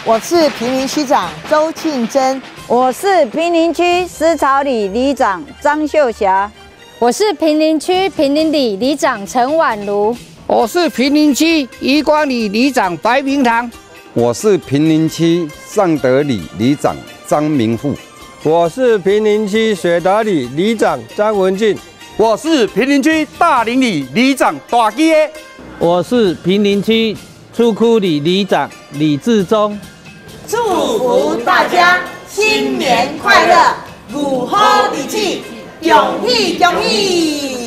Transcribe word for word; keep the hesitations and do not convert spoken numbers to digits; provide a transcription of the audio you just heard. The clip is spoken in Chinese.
我是坪林区长周庆珍， 我是坪林区思潮里里长张秀霞， 我是坪林区坪林里里长陈婉如， 我是坪林区渔光里里长白明堂， 我是坪林区尚德里里长张明富， 我是坪林区水达里里长张文俊， 我是坪林区大林里里长大基耶， 我是坪林区出库里里长李志忠。 祝福大家新年快乐，牛好日子，恭喜恭喜！